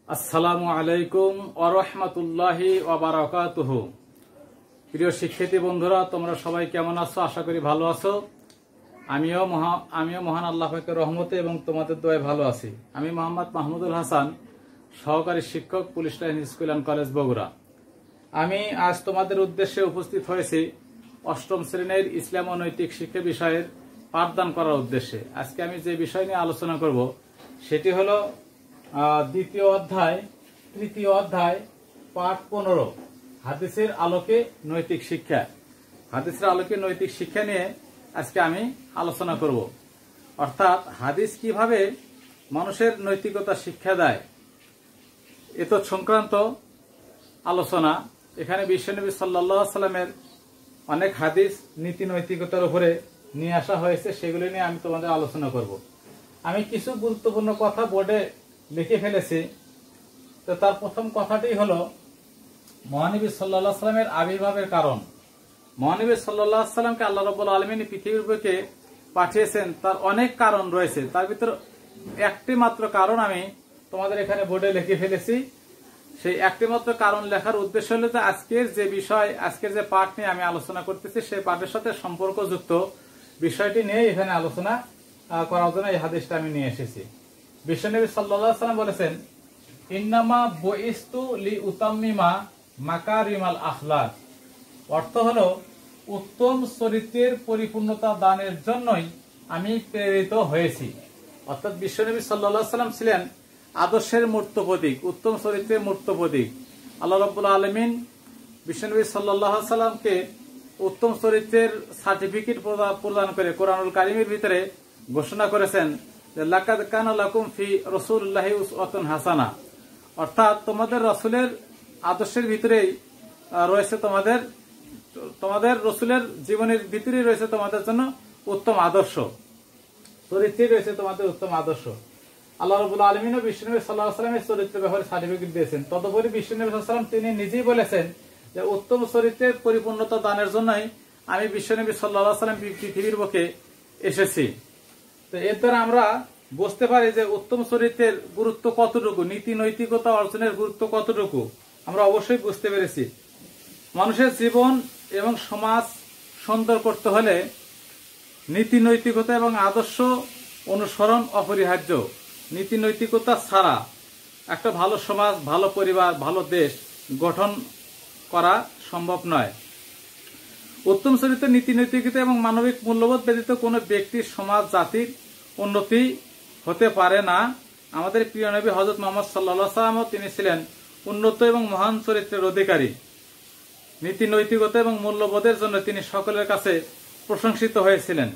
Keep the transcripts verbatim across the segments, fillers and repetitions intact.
আসসালামু আলাইকুম ওয়া রাহমাতুল্লাহি ওয়া বারাকাতুহু। প্রিয় শিক্ষার্থী বন্ধুরা, তোমরা সবাই কেমন আছো? আশা করি ভালো আছো। আমিও মহা আমিও মহান আল্লাহ পাকের রহমতে এবং তোমাদের দোয়ায় ভালো আছি। আমি মোহাম্মদ মাহমুদুল হাসান, সহকারী শিক্ষক, police line school and college, Bogura. আমি আজ তোমাদের উদ্দেশ্যে উপস্থিত হয়েছি অষ্টম শ্রেণীর ইসলাম ও নৈতিক শিক্ষা বিষয়ের পাঠদান করার উদ্দেশ্যে। আজকে আমি যে বিষয় নিয়ে আলোচনা করব সেটি হলো দ্বিতীয় অধ্যায় তৃতীয় অধ্যায় পাঠ পনেরো, হাদিসের আলোকে নৈতিক শিক্ষা। হাদিসের আলোকে নৈতিক শিক্ষা নিয়ে আজকে আমি আলোচনা করব। অর্থাৎ হাদিস কিভাবে মানুষের নৈতিকতা শিক্ষা দেয় এ তো সংক্রান্ত আলোচনা। এখানে বিশ্বনবী সাল্লাল্লাহু আলাইহি সাল্লামের অনেক হাদিস নীতি নৈতিকতার উপরে নিয়ে আসা হয়েছে, সেগুলি নিয়ে আমি তোমাদের আলোচনা করব। আমি কিছু গুরুত্বপূর্ণ কথা বোর্ডে লিখে ফেলেছি। তো তার প্রথম কথাটি হলো মহানবী সাল্লাল্লাহু আলাইহি সাল্লামের আবির্ভাবের কারণ। মহানবী সাল্লাল্লাহু আলাইহি সাল্লামকে আল্লাহ রাব্বুল আলামিন পৃথিবীর বুকে পাঠিয়েছেন, তার অনেক কারণ রয়েছে। তার ভিতর একটি মাত্র কারণ আমি তোমাদের এখানে বোর্ডে লিখে ফেলেছি। সেই একটি মাত্র কারণ লেখার উদ্দেশ্য হলো যে আজকের যে বিষয়, আজকের যে পাঠ নিয়ে আমি আলোচনা করতেছি সেই পাঠের সাথে সম্পর্কযুক্ত বিষয়টি নিয়ে এখানে আলোচনা করার জন্য এই হাদিসটা আমি নিয়ে এসেছি। বিশ্বনবী সাল্লাল্লাহু আলাইহি সাল্লাম বলেছেন, ইন্নামা বুইস্তু লিউতাম্মিমা মাকারিমাল আখলাক। অর্থ হলো উত্তম চরিত্রের পরিপূর্ণতা দানের জন্যই আমি প্রেরিত হয়েছি। অর্থাৎ বিশ্বনবী সাল্লাল্লাহু আলাইহি সাল্লাম ছিলেন আদর্শের মূর্ত প্রতীক, উত্তম চরিত্রের মূর্ত প্রতীক। আল্লাহ রাব্বুল আলামিন বিশ্বনবী সাল্লাল্লাহু আলাইহি সাল্লামকে উত্তম চরিত্রের সার্টিফিকেট প্রদান করে কোরআনুল কারীমের ভিতরে ঘোষণা করেছেন যে লাকাদ কানা লাকুম ফি রাসূলিল্লাহি উসওয়াতুন হাসানা। অর্থাৎ তোমাদের রাসূলের আদর্শের ভিতরেই রয়েছে তোমাদের তোমাদের রাসূলের জীবনের ভিতরেই রয়েছে তোমাদের জন্য উত্তম আদর্শ, চরিত্রে রয়েছে তোমাদের উত্তম আদর্শ। আল্লাহ রাব্বুল আলামিন ও বিশ্বনবী সাল্লাল্লাহু আলাইহি সাল্লামের চরিত্রের ব্যাপারে সার্টিফিকেট দিয়েছেন। তদুপরি বিশ্বনবী সাল্লাল্লাহু আলাইহি সাল্লাম তিনি নিজেই বলেছেন যে উত্তম চরিত্রের পরিপূর্ণতা দানের জন্যই আমি বিশ্বনবী সাল্লাল্লাহু আলাইহি সাল্লাম পৃথিবীর বুকে এসেছি। তো এর দ্বারা আমরা বুঝতে পারি যে উত্তম চরিত্রের গুরুত্ব কতটুকু, নীতি নৈতিকতা অর্জনের গুরুত্ব কতটুকু আমরা অবশ্যই বুঝতে পেরেছি। মানুষের জীবন এবং সমাজ সুন্দর করতে হলে নীতি নৈতিকতা এবং আদর্শ অনুসরণ অপরিহার্য। নীতি নৈতিকতা ছাড়া একটা ভালো সমাজ, ভালো পরিবার, ভালো দেশ গঠন করা সম্ভব নয়। উত্তম চরিত্র, নীতি নৈতিকতা এবং মানবিক মূল্যবোধ ব্যতীত কোনো ব্যক্তির, সমাজ, জাতির উন্নতি হতে পারে না। আমাদের প্রিয় নবী হযরত মুহাম্মদ সাল্লাল্লাহু আলাইহি ওয়াসাল্লাম তিনি ছিলেন উন্নত এবং মহান চরিত্রের অধিকারী। নীতি নৈতিকতা এবং মূল্যবোধের জন্য তিনি সকলের কাছে প্রশংসিত হয়েছিলেন।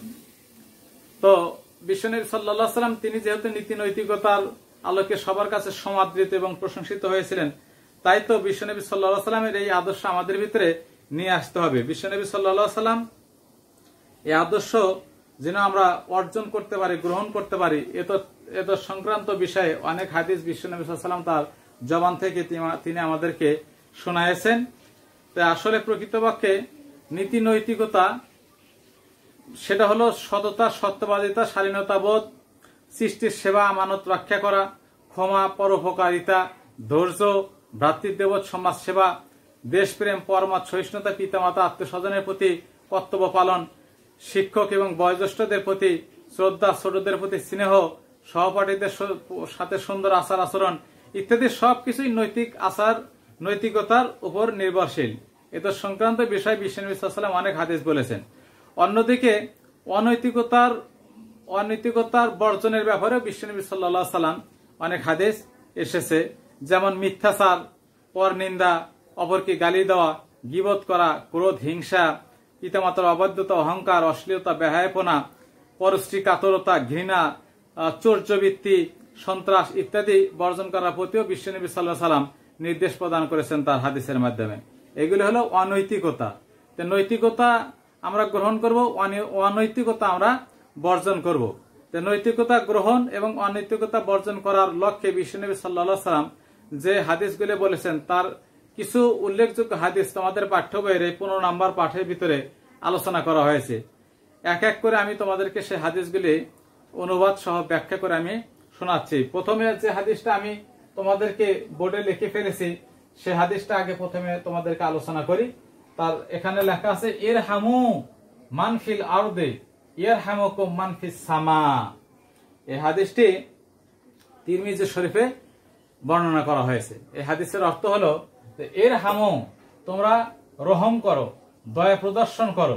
তো বিশ্বনবী সাল্লাল্লাহু আলাইহি ওয়াসাল্লাম তিনি যেহেতু নীতি নৈতিকতার আলোকে সবার কাছে সমাদৃত এবং প্রশংসিত হয়েছিলেন, তাই তো বিশ্বনবী সাল্লাল্লাহু আলাইহি ওয়াসাল্লামের এই আদর্শ আমাদের ভিতরে নিয়ে আসতে হবে। বিশ্বনবী সাল্লাল্লাহু আলাইহি ওয়াসাল্লাম এই আদর্শ যেন আমরা অর্জন করতে পারি, গ্রহণ করতে পারি, এত এত সংক্রান্ত বিষয়ে অনেক হাদিস বিশ্বনবী সাল্লাল্লাহু আলাইহি ওয়াসাল্লাম তার জবান থেকে তিনি আমাদেরকে শোনায়েছেন। তাই আসলে প্রকৃতপক্ষে নীতি নৈতিকতা সেটা হলো সততা, সত্যবাদিতা, শালীনতাবোধ, সৃষ্টির সেবা, আমানত রক্ষা করা, ক্ষমা, পরোপকারিতা, ধৈর্য, ভ্রাতৃত্ববোধ, সমাজ সেবা, দেশপ্রেম, পরমার্থ সহিষ্ণুতা, পিতামাতা, আত্মীয়স্বজনের প্রতি কর্তব্য পালন, শিক্ষক এবং বয়োজ্যেষ্ঠদের প্রতি শ্রদ্ধা, ছোটদের প্রতি স্নেহ, সহপাঠীদের সাথে সুন্দর আচার আচরণ ইত্যাদি সবকিছুই নৈতিক আচার নৈতিকতার উপর নির্ভরশীল। এত সংক্রান্ত বিষয় বিশ্বনবী সাল্লাল্লাহু আলাইহি ওয়াসাল্লাম অনেক হাদিস বলেছেন। অন্যদিকে অনৈতিকতার অনৈতিকতার বর্জনের ব্যাপারে বিশ্বনবী সাল্লাল্লাহু আলাইহি ওয়াসাল্লাম অনেক হাদিস এসেছে, যেমন মিথ্যাচার, পরনিন্দা, অপরকে গালি দেওয়া, গীবত করা, ক্রোধ, হিংসা, পিতামাতার অবাধ্যতা, অহংকার, অশ্লীলতা, বেহায়াপনা, পরশ্রী কাতরতা, ঘৃণা, চৌর্যবৃত্তি, সন্ত্রাস ইত্যাদি বর্জন করার প্রতিও বিশ্বনবী সাল্লাল্লাহু আলাইহি ওয়াসাল্লাম নির্দেশ প্রদান করেছেন তার হাদিসের মাধ্যমে। এগুলি হলো অনৈতিকতা। নৈতিকতা আমরা গ্রহণ করব, অনৈতিকতা আমরা বর্জন করব। নৈতিকতা গ্রহণ এবং অনৈতিকতা বর্জন করার লক্ষ্যে বিশ্বনবী সাল্লাল্লাহু আলাইহি ওয়াসাল্লাম যে হাদিসগুলি বলেছেন তার কিছু উল্লেখযোগ্য হাদিস তোমাদের পাঠ্য বইয়ের এই পনেরো নাম্বার পাঠের ভিতরে আলোচনা করা হয়েছে। এক এক করে আমি তোমাদেরকে সেই হাদিসগুলি অনুবাদ সহ ব্যাখ্যা করে আমি শোনাচ্ছি। প্রথমে যে হাদিসটা আমি তোমাদেরকে বোর্ডে লিখে ফেলেছি, সে হাদিসটা আগে প্রথমে তোমাদেরকে আলোচনা করি। তার এখানে লেখা আছে এর হামু মানফিল আরদে এর হামুকুম মানফিস সামা। এই হাদিসটি তিরমিজি শরীফে বর্ণনা করা হয়েছে। এই হাদিসের অর্থ হলো এর হামু, তোমরা রহম করো, দয়া প্রদর্শন করো,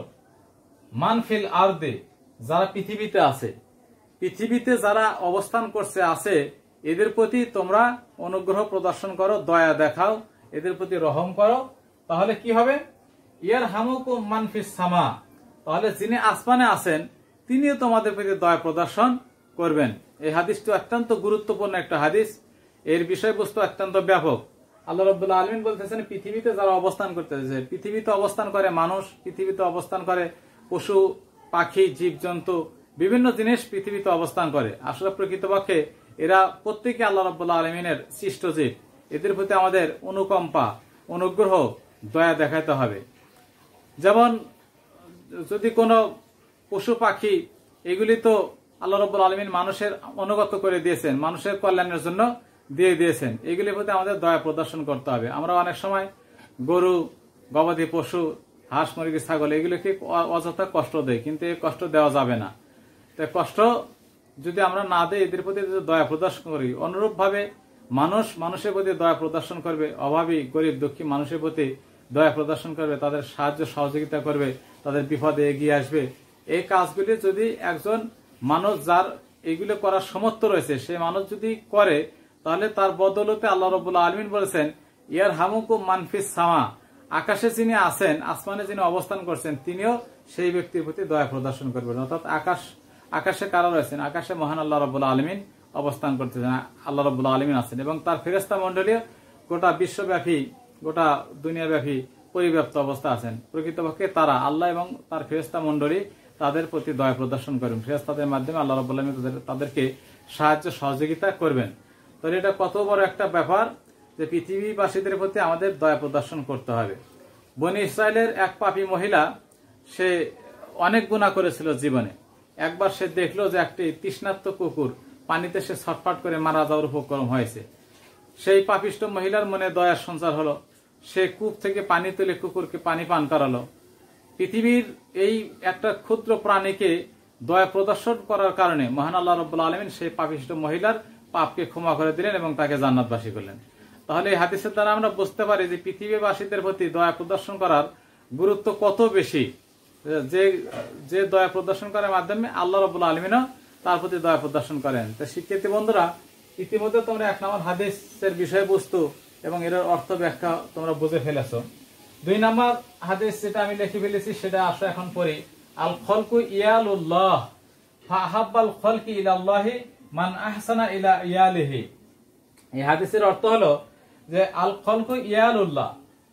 মানফিল আরদে, যারা পৃথিবীতে আছে, পৃথিবীতে যারা অবস্থান করছে আছে, এদের প্রতি তোমরা অনুগ্রহ প্রদর্শন করো, দয়া দেখাও, এদের প্রতি রহম করো। তাহলে কি হবে? ইয়ার হামুকুম মানফিস সামা, তাহলে যিনি আসমানে আছেন তিনিও তোমাদের প্রতি দয়া প্রদর্শন করবেন। এই হাদিসটি অত্যন্ত গুরুত্বপূর্ণ একটা হাদিস। এর বিষয়বস্তু অত্যন্ত ব্যাপক। আল্লাহ রাব্বুল আলামিন বলতেছেন পৃথিবীতে যারা অবস্থান করতেছে, পৃথিবীতে অবস্থান করে মানুষ, পৃথিবীতে অবস্থান করে পশু পাখি জীবজন্তু, বিভিন্ন জিনিস পৃথিবীতে অবস্থান করে। আসলে প্রকৃতপক্ষে এরা প্রত্যেকে আল্লাহ রাব্বুল আলামিনের সৃষ্ট জীব। এদের প্রতি আমাদের অনুকম্পা, অনুগ্রহ, দয়া দেখাতে হবে। যেমন যদি কোনো পশু পাখি, এগুলি তো আল্লাহ রাব্বুল আলামিন মানুষের অনুগত করে দিয়েছেন, মানুষের কল্যাণের জন্য দিয়ে দিয়েছেন, এগুলির প্রতি আমাদের দয়া প্রদর্শন করতে হবে। আমরা অনেক সময় গরু, গবাদি পশু, হাঁস মুরগি ছাগল এগুলোকে অযথা কষ্ট দেয়, কিন্তু এই কষ্ট দেওয়া যাবে না। তাই কষ্ট যদি আমরা না দেই, এদের প্রতি যদি দয়া প্রদর্শন করি, অনুরূপ ভাবে মানুষ মানুষের প্রতি দয়া প্রদর্শন করবে, অভাবী গরিব দুঃখী মানুষের প্রতি দয়া প্রদর্শন করবে, তাদের সাহায্য সহযোগিতা করবে, তাদের বিপদে এগিয়ে আসবে। এই কাজগুলি যদি একজন মানুষ, যার এগুলো করার সামর্থ্য রয়েছে, সে মানুষ যদি করে, তাহলে তার বদৌলতে আল্লাহ রাব্বুল আলামিন বলেছেন ইয়ার হামুকুম মানফিস সামা, আকাশে যিনি আছেন, আসমানে যিনি অবস্থান করছেন, তিনিও সেই ব্যক্তির প্রতি দয়া প্রদর্শন করবেন। অর্থাৎ আকাশ আকাশে কারা রয়েছেন? আকাশে মহান আল্লাহ রাব্বুল আলামিন অবস্থান করতেছেন, আল্লাহ রাব্বুল আলামিন আছেন, এবং তার ফেরেশতা মণ্ডলী গোটা বিশ্বব্যাপী, গোটা দুনিয়াব্যাপী পরিব্যাপ্ত অবস্থা আছেন। প্রকৃতপক্ষে তারা আল্লাহ এবং তার ফেরেশতা মণ্ডলী তাদের প্রতি দয়া প্রদর্শন করবেন। ফেরেশতাদের মাধ্যমে আল্লাহ রাব্বুল আলামিন তাদেরকে সাহায্য সহযোগিতা করবেন। তাহলে এটা কত বড় একটা ব্যাপার যে পৃথিবীবাসীদের প্রতি আমাদের দয়া প্রদর্শন করতে হবে। বনি ইসরায়েলের এক পাপী মহিলা, সে অনেক গুনাহ করেছিল জীবনে। একবার সে দেখলো যে একটি তৃষ্ণার্ত কুকুর পানিতে সে ছটফট করে মারা যাওয়ার উপক্রম হয়েছে। সেই পাপিষ্ট মহিলার মনে দয়ার সঞ্চার হলো, সে কূপ থেকে পানি তুলে কুকুরকে পানি পান করালো। পৃথিবীর এই একটা ক্ষুদ্র প্রাণীকে দয়া প্রদর্শন করার কারণে মহান আল্লাহ রাব্বুল আলামিন সেই পাপিষ্ট মহিলার পাপকে ক্ষমা করে দিলেন এবং তাকে জান্নাতবাসী করলেন। তাহলে এই হাদিসের দ্বারা আমরা বুঝতে পারি যে পৃথিবীবাসীদের প্রতি দয়া প্রদর্শন করার গুরুত্ব কত বেশি। যে যে দয়া প্রদর্শন করার মাধ্যমে আল্লাহ রাব্বুল আলামিনও তার প্রতি দয়া প্রদর্শন করেন। তো শিক্ষার্থী বন্ধুরা, ইতিমধ্যে তোমরা এক নম্বর হাদিসের বিষয়বস্তু এবং এর অর্থ ব্যাখ্যা তোমরা বুঝে ফেলেছো। দুই নম্বর হাদিস যেটা আমি লিখে ফেলেছি সেটা আসো এখন পড়ি। আল খলকু ইয়ালুল্লাহ ফাহাব্বাল খলকি ইলাল্লাহি মান আহসানা ইলা ইয়ালিহি। এই হাদিসের অর্থ হলো যে আল খলকু ইয়ালুল্লাহ,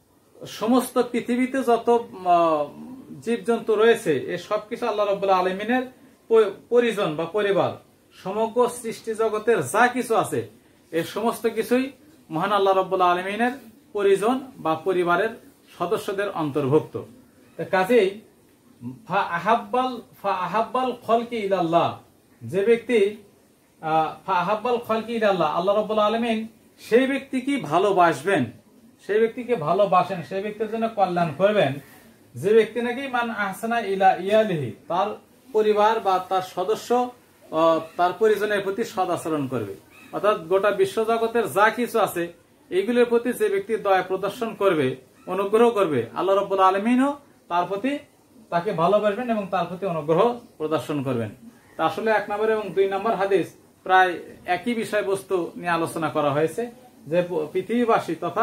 সমস্ত পৃথিবীতে যত জীবজন্তু রয়েছে এই সবকিছু আল্লাহ রাব্বুল আলামিনের পরিজন বা পরিবার। সমগ্র সৃষ্টি জগতের যা কিছু আছে এই সমস্ত কিছুই মহান আল্লাহ রাব্বুল আলামিনের পরিজন বা পরিবারের সদস্যদের অন্তর্ভুক্ত। কাজেই ফা আহাব্বাল ফা আহাব্বাল খলকি ইলাল্লাহ, যে ব্যক্তি ফা আহাব্বাল খলকি ইলাল্লাহ, আল্লাহ রাব্বুল আলামিন সেই ব্যক্তিকে ভালোবাসবেন, সেই ব্যক্তিকে ভালোবাসেন, সেই ব্যক্তির জন্য কল্যাণ করবেন যে ব্যক্তি নাকি মান আহসানা ইলা ইয়ালিহি, তার পরিবার বা তার সদস্য, তার পরিজনের প্রতি সদ আচরণ করবে। অর্থাৎ গোটা বিশ্বজগতের যা কিছু আছে এইগুলোর প্রতি যে ব্যক্তি দয়া প্রদর্শন করবে, অনুগ্রহ করবে, আল্লাহ রাব্বুল আলামিনও তার প্রতি তাকে ভালোবাসবেন এবং তার প্রতি অনুগ্রহ প্রদর্শন করবেন। তা আসলে এক নম্বর এবং দুই নম্বর হাদিস প্রায় একই বিষয়বস্তু নিয়ে আলোচনা করা হয়েছে, যে পৃথিবীবাসী তথা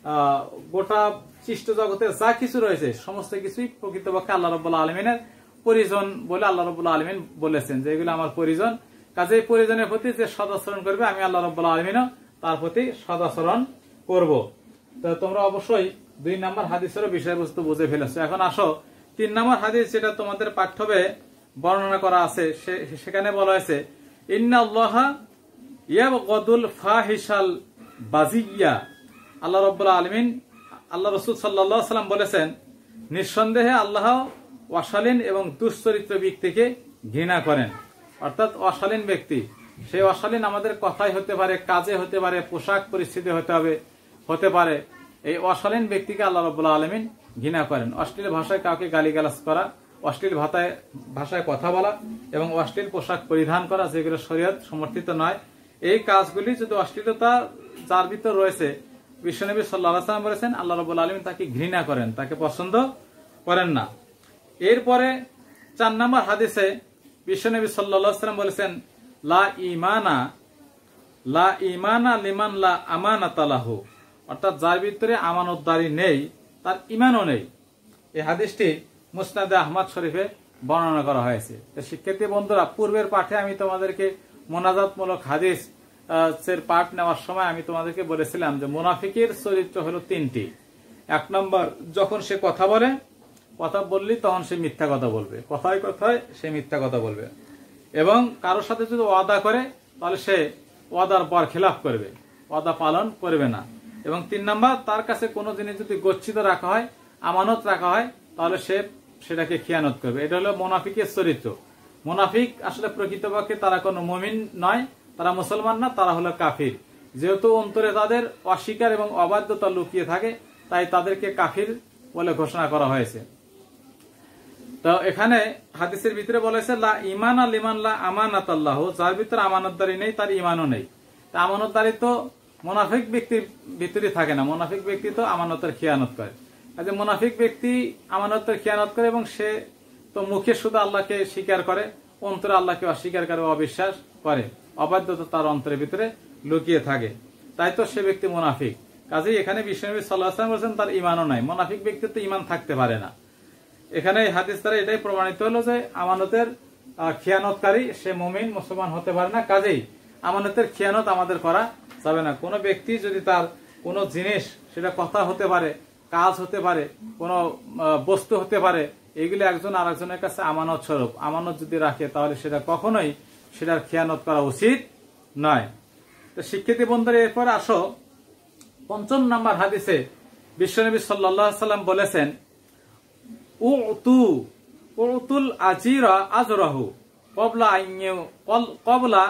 গোটা সৃষ্ট জগতের যা কিছু রয়েছে সমস্ত কিছুই প্রকৃতপক্ষে আল্লাহ রাব্বুল আলামিনের পরিজন বলে আল্লাহ রাব্বুল আলামিন বলেছেন যে এগুলো আমার পরিজন। কাজে পরিজনের প্রতি যে সদাচরণ করবে আমি আল্লাহ রাব্বুল আলামিনও তার প্রতি সদাচরণ করব। তো তোমরা অবশ্যই দুই নম্বর হাদিসের বিষয়বস্তু বুঝে ফেলেছো। এখন আসো তিন নম্বর হাদিস, যেটা তোমাদের পাঠ্যবে বর্ণনা করা আছে। সেখানে বলা হয়েছে ইন্নাল্লাহা ইয়াবগাদুল ফাহিশাল বাজিয়া। আল্লাহ রাব্বুল আলামিন, আল্লাহ রাসূল সাল্লাল্লাহু আলাইহি ওয়াসাল্লাম বলেছেন, নিঃসন্দেহে আল্লাহ অশালীন এবং দুশ্চরিত্র ব্যক্তিকে ঘৃণা করেন। অর্থাৎ অশালীন ব্যক্তি সেই অশালীন আমাদের কথাই হতে পারে, কাজে হতে পারে, পোশাক পরিস্থিতি হতে হবে হতে পারে। এই অশালীন ব্যক্তিকে আল্লাহ রাব্বুল আলামিন ঘৃণা করেন। অশ্লীল ভাষায় কাউকে গালিগালাজ করা, অশ্লীল ভাষায় ভাষায় কথা বলা এবং অশ্লীল পোশাক পরিধান করা, যেগুলো শরীয়ত সমর্থিত নয়, এই কাজগুলি যদি অশ্লীলতা যার ভিতর রয়েছে, বিশ্বনবী সাল্লাল্লাহু আলাইহি ওয়াসাল্লাম বলেছেন আল্লাহ রাব্বুল আলামিন তাকে ঘৃণা করেন, তাকে পছন্দ করেন না। এরপরে চার নম্বর হাদিসে বিশ্বনবী সাল্লাল্লাহু আলাইহি ওয়াসাল্লাম বলেছেন লা ঈমানা লা ঈমানা লিমান লা আমানাতা লাহু, অর্থাৎ যার ভিতরে আমানতদারি নেই তার ঈমানও নেই। এই হাদিসটি মুসনাদে আহমদ শরীফে বর্ণনা করা হয়েছে। তো শিক্ষার্থী বন্ধুরা, পূর্বের পাঠে আমি তোমাদেরকে মোনাজাতমূলক হাদিস এর পাঠ নেওয়ার সময় আমি তোমাদেরকে বলেছিলাম যে মুনাফিকের চরিত্র হলো তিনটি। এক নম্বর, যখন সে কথা বলে, কথা বললি তখন সে মিথ্যা কথা বলবে, কথায় কথায় সে মিথ্যা কথা বলবে, এবং কারোর সাথে যদি ওয়াদা করে তাহলে সে ওয়াদার পর খেলাফ করবে, ওয়াদা পালন করবে না। এবং তিন নম্বর, তার কাছে কোনো জিনিস যদি গচ্ছিত রাখা হয়, আমানত রাখা হয়, তাহলে সে সেটাকে খিয়ানত করবে। এটা হলো মুনাফিকের চরিত্র। মুনাফিক আসলে প্রকৃতপক্ষে তারা কোনো মুমিন নয়, তারা মুসলমান না, তারা হলো কাফির। যেহেতু অন্তরে তাদের অস্বীকার এবং অবাধ্যতা লুকিয়ে থাকে, তাই তাদেরকে কাফির বলে ঘোষণা করা হয়েছে। তো এখানে হাদিসের ভিতরে বলেছে লা ঈমান লিমান লা আমানাত আল্লাহ, যার ভিতরে আমানতদারি নেই তার ঈমানও নেই। তা আমানতদারি তো মুনাফিক ব্যক্তির ভিতরে থাকে না, মুনাফিক ব্যক্তি তো আমানতের খিয়ানত করে। কাজে মুনাফিক ব্যক্তি আমানতের খিয়ানত করে এবং সে তো মুখে শুধু আল্লাহকে স্বীকার করে, অন্তরে আল্লাহকে অস্বীকার করে, অবিশ্বাস করে, অবাধ্যতা তার অন্তরের ভিতরে লুকিয়ে থাকে, তাই তো সে ব্যক্তি মুনাফিক। কাজেই এখানে বিশ্বনবী সাল্লাল্লাহু আলাইহি ওয়াসাল্লাম বলেছেন তার ঈমানও নাই। মুনাফিক ব্যক্তির তো ঈমান থাকতে পারে না। এখানে হাদিস দ্বারা এটাই প্রমাণিত হলো যে আমানতের খিয়ানতকারী সে মুমিন মুসলমান হতে পারে না। কাজেই আমানতের খিয়ানত আমাদের করা যাবে না। কোনো ব্যক্তি যদি তার কোনো জিনিস, সেটা কথা হতে পারে, কাজ হতে পারে, কোনো বস্তু হতে পারে, এগুলো একজন আরেকজনের কাছে আমানত স্বরূপ, আমানত যদি রাখে তাহলে সেটা কখনোই সেটার খিয়ানত করা উচিত নয়। তো শিক্ষার্থী বন্ধুরা, এরপর আসো পঞ্চম নাম্বার হাদিসে বিশ্বনবী সাল্লাল্লাহু আলাইহি ওয়াসাল্লাম বলেছেন উতু উতুল আজিরা আজরাহু ক্বাবলা আইয়ু ক্বাবলা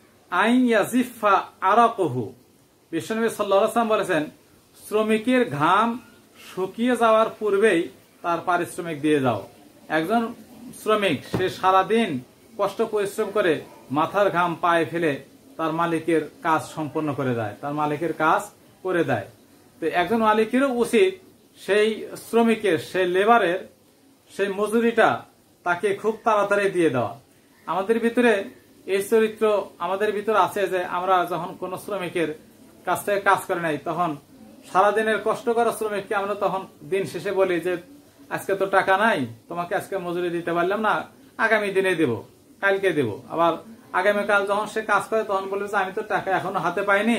আইয়াজিফা আরাকুহু। বিশ্বনবী সাল্লাল্লাহু আলাইহি ওয়াসাল্লাম বলেছেন শ্রমিকের ঘাম শুকিয়ে যাওয়ার পূর্বেই তার পারিশ্রমিক দিয়ে যাও। একজন শ্রমিক সে সারাদিন কষ্ট পরিশ্রম করে মাথার ঘাম পায়ে ফেলে তার মালিকের কাজ সম্পন্ন করে দেয়, তার মালিকের কাজ করে দেয়। তো একজন মালিকেরও উচিত সেই শ্রমিকের, সেই লেবারের সেই মজুরিটা তাকে খুব তাড়াতাড়ি দিয়ে দেওয়া। আমাদের ভিতরে এই চরিত্র আমাদের ভিতরে আছে যে আমরা যখন কোন শ্রমিকের কাছ থেকে কাজ করে নাই, তখন সারাদিনের কষ্ট করা শ্রমিককে আমরা তখন দিন শেষে বলি যে আজকে তো টাকা নাই, তোমাকে আজকে মজুরি দিতে পারলাম না, আগামী দিনে দেব, কালকে দেব। আবার আগামীকাল যখন সে কাজ করে তখন বলবে যে আমি তো টাকা এখনো হাতে পাইনি,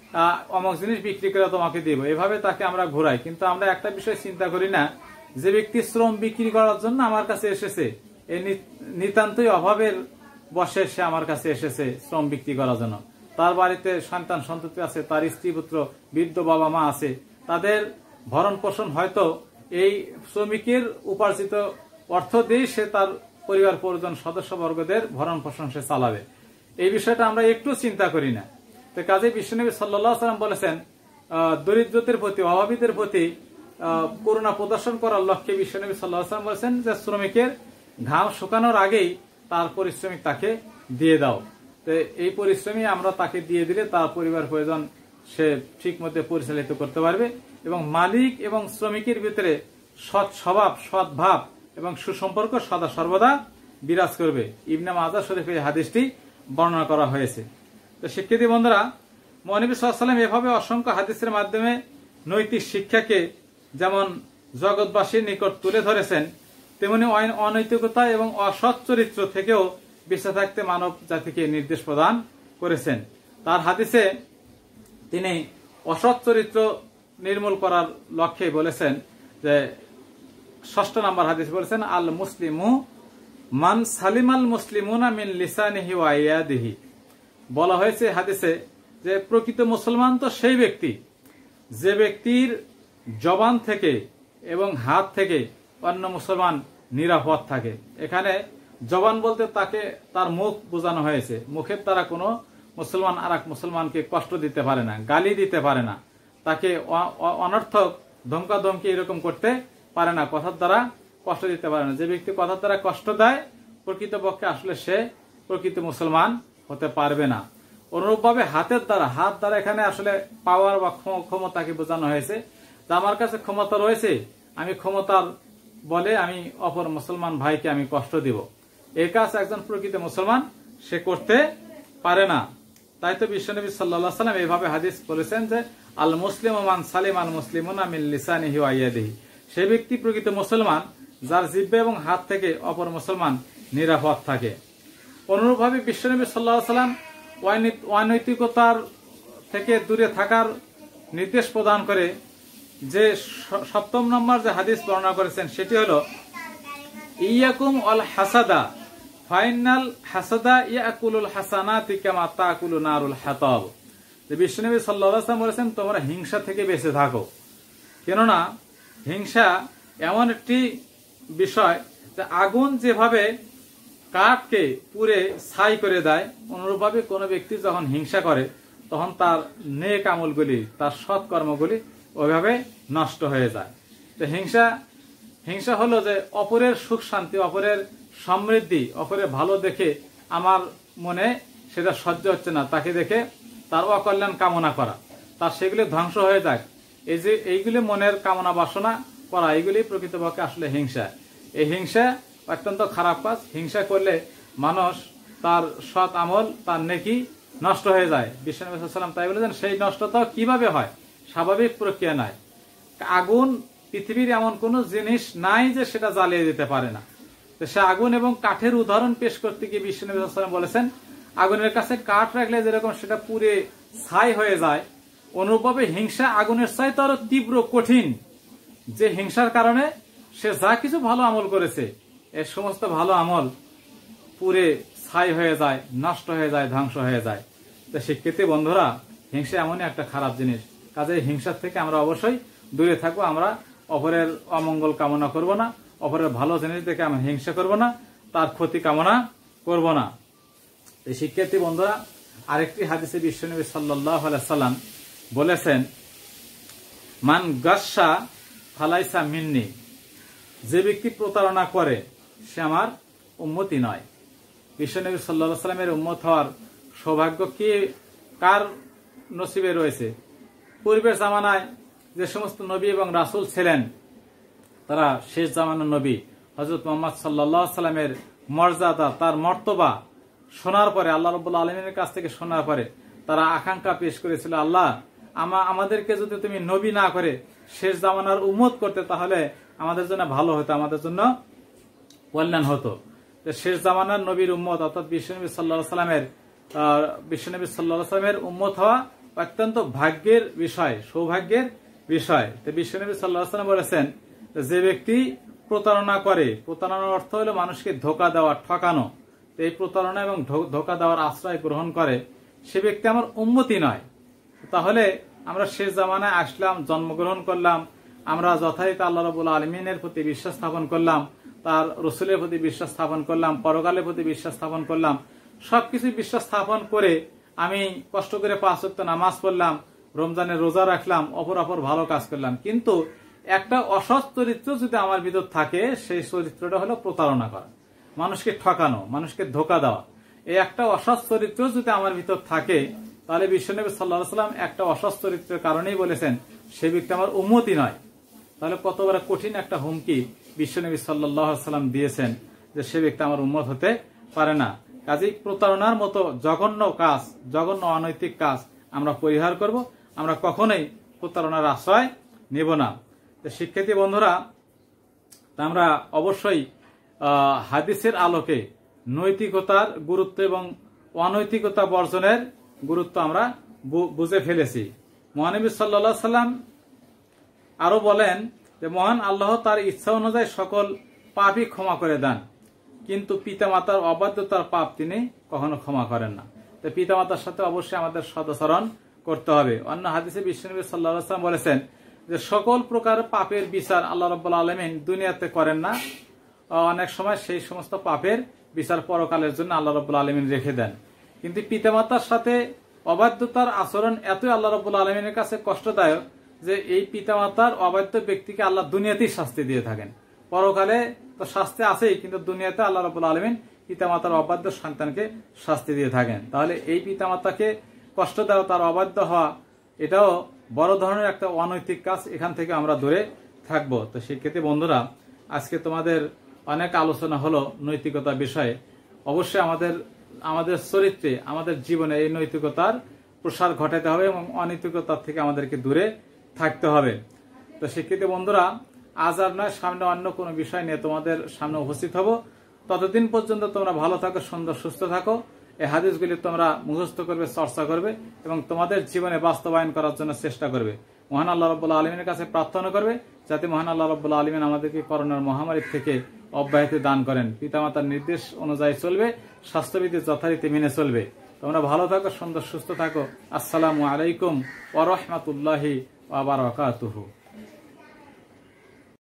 অমুক জিনিস বিক্রি করে তোমাকে দেব। এভাবে তাকে আমরা ঘুরাই। কিন্তু আমরা একটা বিষয় চিন্তা করি না, যে ব্যক্তি শ্রম বিক্রি করার জন্য আমার কাছে এসেছে, এই নিতান্তই অভাবের বসে সে আমার কাছে এসেছে শ্রম বিক্রি করার জন্য। তার বাড়িতে সন্তান সন্ততি আছে, তার স্ত্রী পুত্র বৃদ্ধ বাবা মা আছে, তাদের ভরণ পোষণ হয়তো এই শ্রমিকের উপার্জিত অর্থ দিয়ে সে তার পরিবার পরিজন সদস্যবর্গদের ভরণ পোষণ সে চালাবে। এই বিষয়টা আমরা একটু চিন্তা করি না। তো কাজে বিশ্বনবী সাল্লাল্লাহু আলাইহি ওয়াসাল্লাম বলেছেন দরিদ্রদের প্রতি, অভাবীদের প্রতি করুণা প্রদর্শন করার লক্ষ্যে বিশ্বনবী সাল্লাল্লাহু আলাইহি ওয়াসাল্লাম বলেছেন যে শ্রমিকের ঘাম শুকানোর আগেই তার পরিশ্রমিক তাকে দিয়ে দাও। তো এই পরিশ্রমী আমরা তাকে দিয়ে দিলে তার পরিবার প্রয়োজন সে ঠিক মতো পরিচালিত করতে পারবে এবং মালিক এবং শ্রমিকের ভিতরে সৎ স্বভাব, সৎ ভাব এবং সুসম্পর্ক সদা সর্বদা বিরাজ করবে। ইবনে মাজাহ শরীফে এই হাদিসটি বর্ণনা করা হয়েছে। তো শিক্ষার্থী বন্ধুরা, মহানবী সাল্লাল্লাহু আলাইহি ওয়াসাল্লাম এভাবে অসংখ্য হাদিসের মাধ্যমে নৈতিক শিক্ষাকে যেমন জগৎবাসীর নিকট তুলে ধরেছেন, তেমনি অনৈতিকতা এবং অসৎ চরিত্র থেকেও বেঁচে থাকতে মানব জাতিকে নির্দেশ প্রদান করেছেন। তার হাদিসে তিনি অসৎ চরিত্র নির্মূল করার লক্ষ্যে বলেছেন যে ষষ্ঠ নম্বর হাদিস বলেছেন আল মুসলিমু মান সালিমাল মুসলিমুনা মিন লিসানিহি ওয়া ইয়াদিহি। বলা হয়েছে হাদিসে যে প্রকৃত মুসলমান তো সেই ব্যক্তি যে ব্যক্তির জবান থেকে এবং হাত থেকে অন্য মুসলমান নিরাপদ থাকে। এখানে জবান বলতে তাকে তার মুখ বোঝানো হয়েছে, মুখের দ্বারা কোনো মুসলমান আর এক মুসলমানকে কষ্ট দিতে পারে না, গালি দিতে পারে না, তাকে অনর্থক ধমকা ধমকি এরকম করতে পারে না, কথার দ্বারা কষ্ট দিতে পারে না। যে ব্যক্তি কথার দ্বারা কষ্ট দেয় প্রকৃতপক্ষে আসলে সে প্রকৃত মুসলমান হতে পারবে না। অনুরূপভাবে হাতের দ্বারা, হাত দ্বারা এখানে আসলে পাওয়ার বা ক্ষমতাকে বোঝানো হয়েছে, যে আমার কাছে ক্ষমতা রয়েছে, আমি ক্ষমতার বলে আমি অপর মুসলমান ভাইকে আমি কষ্ট দিব, এই কাজ একজন প্রকৃত মুসলমান সে করতে পারে না। তাই তো বিশ্বনবী সাল্লাল্লাহু আলাইহি ওয়াসাল্লাম এইভাবে হাদিস বলেছেন যে আল মুসলিম মান সালিম আল মুসলিমুনা মিন লিসানিহি ওয়া ইয়াদিহি, সেই ব্যক্তি প্রকৃত মুসলমান যার জিহ্বা এবং হাত থেকে অপর মুসলমান নিরাপদ থাকে। অনুরূপভাবে বিশ্বনবী সাল্লাল্লাহু আলাইহি ওয়াসাল্লাম অনৈতিকতার থেকে দূরে থাকার নির্দেশ প্রদান করে যে সপ্তম নম্বর যে হাদিস বর্ণনা করেছেন সেটি হলো ইয়াকুম আল হাসাদা ফাইনাল হাসাদা ইয়াকুলুল হাসানাতি কামা তাকুলু নারুল হাতাব। যে বিশ্বনবী সাল্লাল্লাহু আলাইহি ওয়াসাল্লাম বলেছেন তোমরা হিংসা থেকে বেঁচে থাকো, কেননা হিংসা এমন একটি বিষয় যে আগুন যেভাবে কাঠকে পুড়ে ছাই করে দেয়, অনুরূপভাবে কোনো ব্যক্তি যখন হিংসা করে তখন তার নেক আমলগুলি, তার সৎকর্মগুলি ওইভাবে নষ্ট হয়ে যায়। তো হিংসা হিংসা হলো যে অপরের সুখ শান্তি, অপরের সমৃদ্ধি, অপরের ভালো দেখে আমার মনে সেটা সহ্য হচ্ছে না, তাকে দেখে তার অকল্যাণ কামনা করা, তার সেগুলি ধ্বংস হয়ে যায়, এই যে এইগুলি মনের কামনা বাসনা করা, এইগুলি প্রকৃতপক্ষে আসলে হিংসা। এই হিংসা অত্যন্ত খারাপ কাজ। হিংসা করলে মানুষ তার সৎ আমল, তার নেকি নষ্ট হয়ে যায়। বিশ্বনবী সাল্লাল্লাহু আলাইহি ওয়াসাল্লাম তাই বলেছেন সেই নষ্টতা কিভাবে হয়, স্বাভাবিক প্রক্রিয়া নাই। আগুন পৃথিবীর এমন কোন জিনিস নাই যে সেটা জ্বালিয়ে দিতে পারে না। তো সে আগুন এবং কাঠের উদাহরণ পেশ করতে গিয়ে বিশ্বনবী সাল্লাল্লাহু আলাইহি ওয়াসাল্লাম বলেছেন আগুনের কাছে কাঠ রাখলে যেরকম সেটা পুড়ে ছাই হয়ে যায়, অনুরূপভাবে হিংসা আগুনের চাইতে আরো তীব্র কঠিন, যে হিংসার কারণে সে যা কিছু ভালো আমল করেছে এর সমস্ত ভালো আমল পুড়ে ছাই হয়ে যায়, নষ্ট হয়ে যায়, ধ্বংস হয়ে যায়। তো শিক্ষিত বন্ধুরা, হিংসা এমনই একটা খারাপ জিনিস, কাজে হিংসার থেকে আমরা অবশ্যই দূরে থাকবো। আমরা অপরের অমঙ্গল কামনা করব না, অপরের ভালো জিনিস দেখে আমরা হিংসা করব না, তার ক্ষতি কামনা করব না। এই শিক্ষার্থী বন্ধুরা, আরেকটি হাদিসে বিশ্বনবী সাল্লাল্লাহু আলাইহি ওয়াসাল্লাম বলেছেন মান গাসসা ফালাইসা মিন্নি, যে ব্যক্তি প্রতারণা করে সে আমার উম্মতি নয়। বিশ্বনবী সাল্লাল্লাহু আলাইহি ওয়াসাল্লামের উম্মত হওয়ার সৌভাগ্য কি কার নসিবে রয়েছে? পূর্বের জামানায় যে সমস্ত নবী এবং রাসূল ছিলেন তারা শেষ জামানার নবী হযরত মুহাম্মদ সাল্লাল্লাহু আলাইহি ওয়াসাল্লামের মর্যাদা, তার মর্তবা শোনার পরে, আল্লাহ রাব্বুল আলামিনের কাছ থেকে শোনার পরে তারা আকাঙ্ক্ষা পেশ করেছিল, আল্লাহ আমা আমাদেরকে যদি তুমি নবী না করে শেষ জামানার উম্মত করতে তাহলে আমাদের জন্য ভালো হতো, আমাদের জন্য কল্যাণ হতো। শেষ জামানার নবীর উম্মত অর্থাৎ বিশ্বনবী সাল্লাল্লাহু আলাইহি ওয়াসাল্লামের বিশ্বনবী সাল্লাল্লাহু আলাইহি ওয়াসাল্লামের উম্মত হওয়া অত্যন্ত ভাগ্যের বিষয়, সৌভাগ্যের বিষয়। তো বিশ্বনবী সাল্লাল্লাহু আলাইহি ওয়াসাল্লাম বলেছেন যে ব্যক্তি প্রতারণা করে, প্রতারণার অর্থ হলো মানুষকে ধোঁকা দেওয়া, ঠকানো, এই প্রতারণা এবং ধোঁকা দেওয়ার আশ্রয় গ্রহণ করে সে ব্যক্তি আমার উম্মতি নয়। তাহলে আমরা শেষ জামানায় আসলাম, জন্মগ্রহণ করলাম, আমরা যথাযথ আল্লাহ রাব্বুল আলামিনের প্রতি বিশ্বাস স্থাপন করলাম, তার রসুলের প্রতি বিশ্বাস স্থাপন করলাম, পরকালের প্রতি বিশ্বাস স্থাপন করলাম, সবকিছু বিশ্বাস স্থাপন করে আমি কষ্ট করে পাঁচ ওয়াক্ত নামাজ পড়লাম, রমজানের রোজা রাখলাম, অপর অপর ভালো কাজ করলাম, কিন্তু একটা অসৎ চরিত্র যদি আমার ভিতর থাকে সেই চরিত্রটা হলো প্রতারণা করা, মানুষকে ঠকানো, মানুষকে ধোঁকা দেওয়া। এই একটা অসৎ চরিত্র যদি আমার ভিতর থাকে তাহলে বিশ্বনবী সাল্লাল্লাহু আলাইহি ওয়াসাল্লাম একটা অসৎ চরিত্রের কারণেই বলেছেন সে ব্যক্তি আমার উম্মতি নয়। তাহলে কত বড় কঠিন একটা হুমকি বিশ্বনবী সাল্লাল্লাহু আলাইহি ওয়াসাল্লাম দিয়েছেন যে সে ব্যক্তি আমার উম্মত হতে পারে না। কাজেই প্রতারণার মতো জঘন্য কাজ, জঘন্য অনৈতিক কাজ আমরা পরিহার করব, আমরা কখনোই প্রতারণার আশ্রয় নেব না। শিক্ষার্থী বন্ধুরা, আমরা অবশ্যই হাদিসের আলোকে নৈতিকতার গুরুত্ব এবং অনৈতিকতা বর্জনের গুরুত্ব আমরা বুঝে ফেলেছি। মহানবী সাল্লাল্লাহু আলাইহি সাল্লাম আরো বলেন যে মহান আল্লাহ তার ইচ্ছা অনুযায়ী সকল পাপই ক্ষমা করে দেন, কিন্তু পিতামাতার অবাধ্যতার পাপ তিনি কখনো ক্ষমা করেন না। তো পিতামাতার সাথে অবশ্যই আমাদের সদাচরণ করতে হবে। অন্য হাদিসে বিশ্বনবী সাল্লাল্লাহু আলাইহি সাল্লাম বলেছেন যে সকল প্রকার পাপের বিচার আল্লাহ রাব্বুল আলামিন দুনিয়াতে করেন না, অনেক সময় সেই সমস্ত পাপের বিচার পরকালের জন্য আল্লাহ রাব্বুল আলামিন রেখে দেন। কিন্তু পিতামাতার সাথে অবাধ্যতার আচরণ এতই আল্লাহ রাব্বুল আলামিনের কাছে কষ্টদায়ক যে এই পিতামাতার অবাধ্য ব্যক্তিকে আল্লাহ দুনিয়াতেই শাস্তি দিয়ে থাকেন। পরকালে তো শাস্তি আছেই, কিন্তু দুনিয়াতে আল্লাহ রাব্বুল আলামিন পিতামাতার অবাধ্য সন্তানকে শাস্তি দিয়ে থাকেন। তাহলে এই পিতামাতাকে কষ্ট দেওয়া, তার অবাধ্য হওয়া, এটাও বড় ধরনের একটা অনৈতিক কাজ। এখান থেকে আমরা দূরে থাকবো। তো সেক্ষেত্রে বন্ধুরা, আজকে তোমাদের অনেক আলোচনা হলো নৈতিকতা বিষয়ে। অবশ্যই আমাদের আমাদের চরিত্রে, আমাদের জীবনে এই নৈতিকতার প্রসার ঘটাতে হবে এবং অনৈতিকতার থেকে আমাদেরকে দূরে থাকতে হবে। তো সেক্ষেত্রে বন্ধুরা, আজ আর নয়, সামনে অন্য কোনো বিষয় নিয়ে তোমাদের সামনে উপস্থিত হব। ততদিন পর্যন্ত তোমরা ভালো থাকো, সুন্দর সুস্থ থাকো। এই হাদিসগুলি তোমরা মুখস্থ করবে, চর্চা করবে এবং তোমাদের জীবনে বাস্তবায়ন করার জন্য চেষ্টা করবে। মহান আল্লাহ রাব্বুল আলামিনের কাছে প্রার্থনা করবে যাতে মহান আল্লাহ রাব্বুল আলামিন আমাদেরকে করোনার মহামারী থেকে অব্যাহতি দান করেন। পিতামাতার নির্দেশ অনুযায়ী চলবে, স্বাস্থ্যবিধি যথারীতি মেনে চলবে। তোমরা ভালো থাকো, সুন্দর সুস্থ থাকো। আসসালামু আলাইকুম ওয়া রাহমাতুল্লাহি ওয়া বারাকাতুহু।